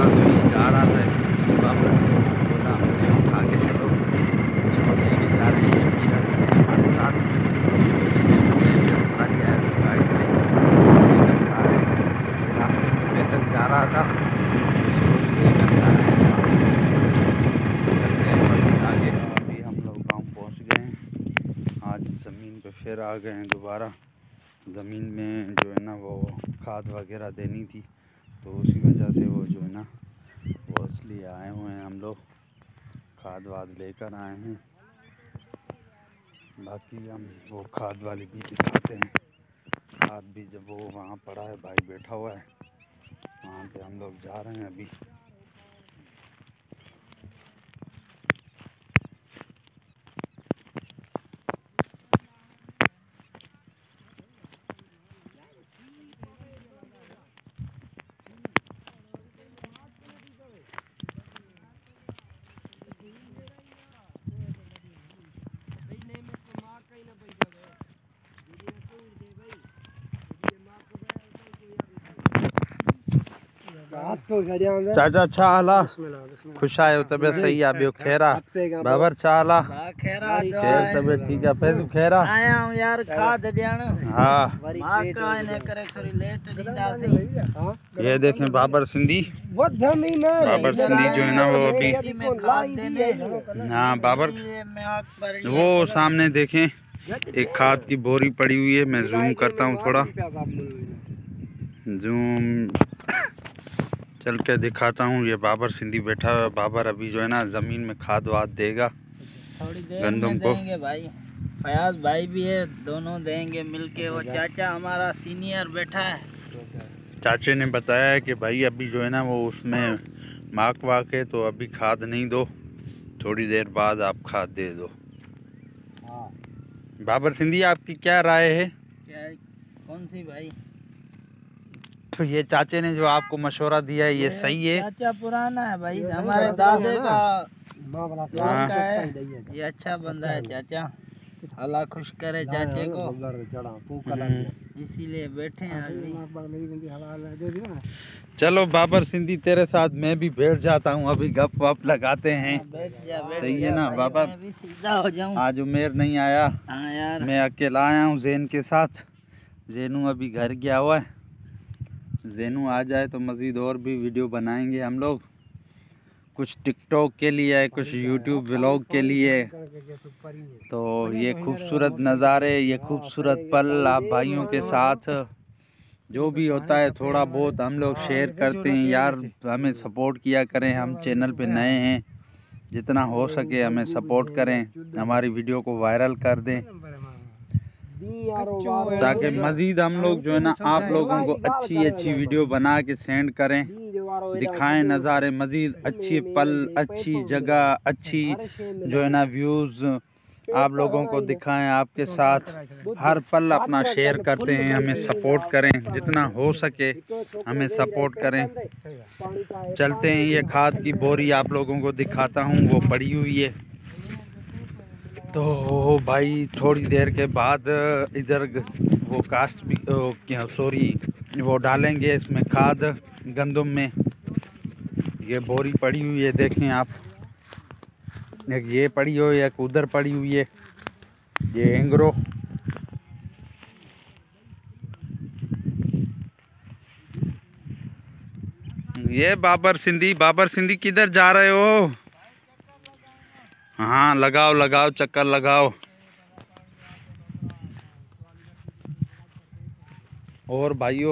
तो ये जा रहा था इसको वापस बोला मुझे उठा के चलो लेके जा रही है मीरा हमारे साथ इसको उठा लिया है गाइड में लेकर जा रहे हैं रास्ते में पैदल जा रहा था लेकर जा रहे हैं चलते हैं आगे। अभी हम लोग गाँव पहुँच गए हैं। आज ज़मीन पे फिर आ गए हैं दोबारा। ज़मीन में जो है ना वो खाद वगैरह देनी थी तो उसी वजह से वो जो है ना वो इसलिए आए हुए हैं हम लोग खाद वाद लेकर आए हैं। बाकी हम वो खाद वाली भी दिखाते हैं। खाद भी जब वो वहाँ पड़ा है भाई बैठा हुआ है वहाँ पे हम लोग जा रहे हैं अभी। चाचा अच्छा आला खुश आए हो तबियत सही आ बियो खैरा बाबर चाला खैर तबियत ठीक है पैसे खैरा आया हूं यार खाद देण हां मां का ने करे थोड़ी लेट दीदा सही। ये देखें बाबर सिंधी जो है ना वो अभी हां बाबर वो सामने देखें एक खाद की बोरी पड़ी हुई है। मैं जूम करता हूँ थोड़ा जूम चल के दिखाता हूँ। ये बाबर सिंधी बैठा हुआ। बाबर अभी जो है ना ज़मीन में खाद वाद देगा थोड़ी देर गंदम में देंगे भाई। फयाज भाई भी है दोनों देंगे मिलके। वो चाचा हमारा सीनियर बैठा है। चाचे ने बताया है कि भाई अभी जो है ना वो उसमें माक वाक है तो अभी खाद नहीं दो थोड़ी देर बाद आप खाद दे दो। बाबर सिंधी आपकी क्या राय है? क्या कौन सी भाई? तो ये चाचे ने जो आपको मशवरा दिया है ये सही है? चाचा पुराना है भाई हमारे दादे का है। ये अच्छा बंदा है चाचा। अल्लाह खुश करे चाचे को इसीलिए बैठे हैं अभी। चलो बाबर सिंधी तेरे साथ मैं भी बैठ जाता हूँ अभी गप वप लगाते हैं। बैठ जा सही है ना बाबर? भी सीधा हो जाऊं। आज उमेर नहीं आया। हाँ यार मैं अकेला आया हूँ ज़ैन के साथ। ज़ैनू अभी घर गया हुआ है। ज़ैनू आ जाए तो मज़ीद और भी वीडियो बनाएंगे हम लोग। कुछ टिकटॉक के लिए कुछ यूट्यूब व्लॉग के लिए। तो ये खूबसूरत नज़ारे ये खूबसूरत पल आप भाइयों के साथ जो भी होता है थोड़ा बहुत हम लोग शेयर करते हैं यार। हमें सपोर्ट किया करें। हम चैनल पे नए हैं जितना हो सके हमें सपोर्ट करें। हमारी वीडियो को वायरल कर दें ताकि मज़ीद हम लोग जो है ना आप लोगों को अच्छी अच्छी वीडियो बना के सेंड करें दिखाएं नज़ारे मज़ीद अच्छे पल अच्छी जगह अच्छी जो है ना व्यूज़ आप लोगों को दिखाएं। आपके साथ हर पल अपना शेयर करते हैं। हमें सपोर्ट करें जितना हो सके हमें सपोर्ट करें। चलते हैं ये खाद की बोरी आप लोगों को दिखाता हूँ वो पड़ी हुई है। तो भाई थोड़ी देर के बाद इधर वो कास्ट भी सॉरी वो डालेंगे इसमें खाद गंदम में। ये बोरी पड़ी हुई है देखें आप। एक ये पड़ी हुई है एक उधर पड़ी हुई है ये एंग्रो। ये बाबर सिंधी किधर जा रहे हो? हाँ लगाओ लगाओ चक्कर लगाओ। और भाइयों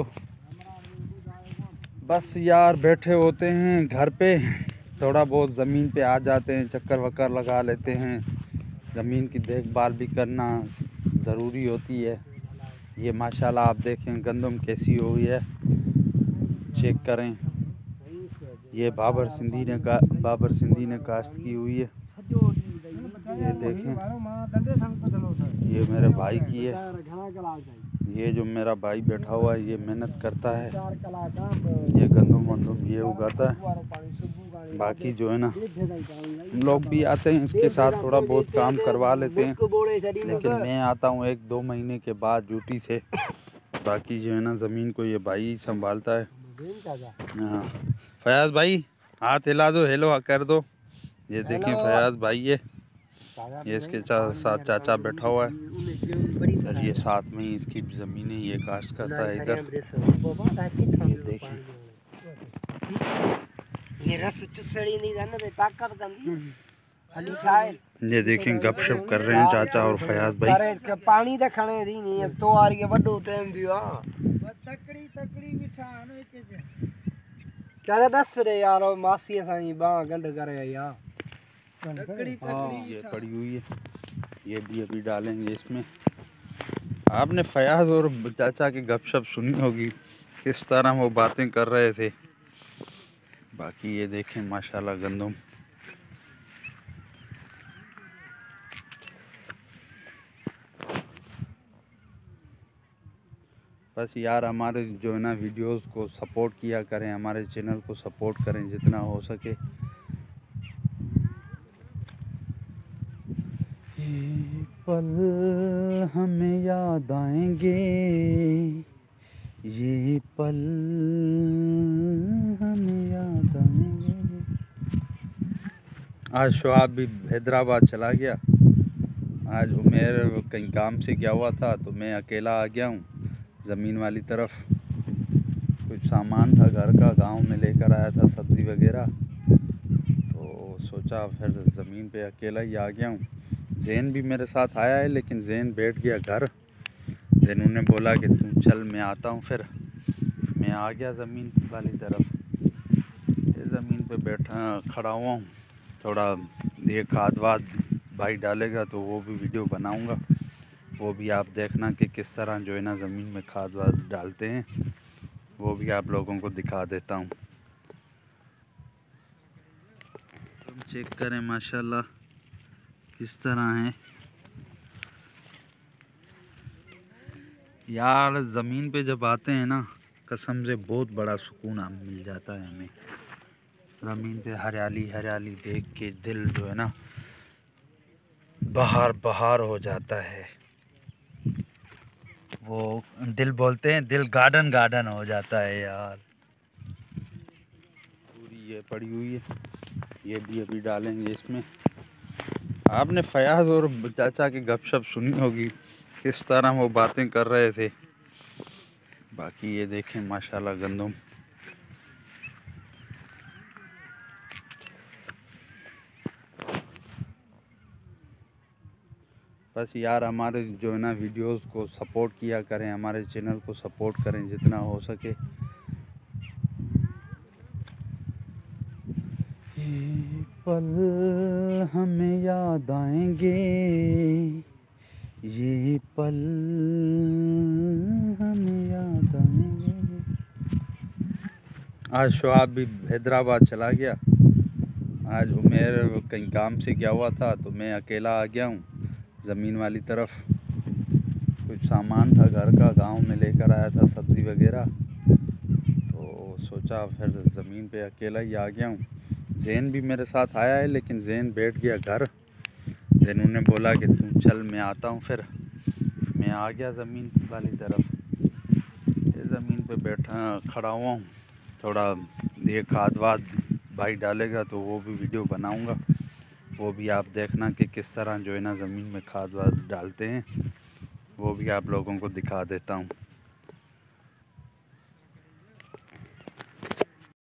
बस यार बैठे होते हैं घर पे थोड़ा बहुत ज़मीन पे आ जाते हैं चक्कर वक्कर लगा लेते हैं। ज़मीन की देखभाल भी करना ज़रूरी होती है। ये माशाल्लाह आप देखें गंदम कैसी हुई है चेक करें। ये बाबर सिंधी ने काश्त की हुई है। ये देखें ये मेरे भाई की है। ये जो मेरा भाई बैठा हुआ है ये मेहनत करता है। ये गंदम ये उगाता है। बाकी जो है ना हम लोग भी आते हैं इसके साथ थोड़ा बहुत काम करवा लेते हैं लेकिन मैं आता हूँ 1-2 महीने के बाद ड्यूटी से। बाकी जो है ना ज़मीन को ये भाई संभालता है। हाँ फयाज भाई हाथ हिला दो, हेलो कर दो। ये देखें फयाज भाई, ये इसके साथ चाचा बैठा हुआ है। फिर ये साथ में ही इसकी ज़मीन है, ये काश्त करता है इधर। ये देखें ये देखें गपशप कर रहे हैं चाचा और फयाज भाई। पानी तो खड़े दी नहीं तो आ रही है बड़ो टाइम दिया क्या दस रे यार मासी साई बाह गंड करे यार। ये पड़ी हुई है, ये भी अभी डालेंगे इसमें। आपने फयाज और चाचा की गपशप सुनी होगी, किस तरह वो बातें कर रहे थे। बाकी ये देखें माशाल्लाह गंदम। बस यार हमारे जो है ना वीडियोस को सपोर्ट किया करें, हमारे चैनल को सपोर्ट करें जितना हो सके। ये पल हमें याद आएंगे, ये पल हमें याद आएंगे। आज शुआब भी हैदराबाद चला गया। आज उमेर कहीं काम से गया हुआ था तो मैं अकेला आ गया हूँ ज़मीन वाली तरफ। कुछ सामान था घर का, गांव में लेकर आया था सब्ज़ी वगैरह, तो सोचा फिर ज़मीन पे अकेला ही आ गया हूँ। जैन भी मेरे साथ आया है लेकिन जैन बैठ गया घर। जैन उन्हें बोला कि तू चल मैं आता हूँ, फिर मैं आ गया ज़मीन वाली तरफ। ये ज़मीन पे बैठा खड़ा हुआ हूँ। थोड़ा ये खाद वाद भाई डालेगा तो वो भी वीडियो बनाऊँगा, वो भी आप देखना कि किस तरह जो है ना ज़मीन में खाद वाद डालते हैं, वो भी आप लोगों को दिखा देता हूँ। चेक करें माशाल्लाह किस तरह है यार। ज़मीन पे जब आते हैं ना कसम से बहुत बड़ा सुकून मिल जाता है हमें। ज़मीन पे हरियाली हरियाली देख के दिल जो है ना बहार बहार हो जाता है। वो दिल बोलते हैं, दिल गार्डन गार्डन हो जाता है यार। पूरी ये पड़ी हुई है, ये भी अभी डालेंगे इसमें। आपने फयाज और चाचा की गपशप सुनी होगी, किस तरह वो बातें कर रहे थे। बाकी ये देखें माशाल्लाह गंदम। बस यार हमारे जो है ना वीडियोस को सपोर्ट किया करें, हमारे चैनल को सपोर्ट करें जितना हो सके। ये पल हमें याद आएंगे, ये पल हमें याद आएंगे। आज शुआब भी हैदराबाद चला गया। आज उमेर कहीं काम से गया हुआ था तो मैं अकेला आ गया हूँ ज़मीन वाली तरफ। कुछ सामान था घर का, गांव में लेकर आया था सब्ज़ी वगैरह, तो सोचा फिर ज़मीन पे अकेला ही आ गया हूँ। जैन भी मेरे साथ आया है लेकिन जैन बैठ गया घर। जैन उन्हें बोला कि तू चल मैं आता हूँ, फिर मैं आ गया ज़मीन वाली तरफ। ये ज़मीन पे बैठा खड़ा हुआ हूँ। थोड़ा ये खाद वाद भाई डालेगा तो वो भी वीडियो बनाऊँगा, वो भी आप देखना कि किस तरह जो है ना ज़मीन में खाद वाद डालते हैं, वो भी आप लोगों को दिखा देता हूँ।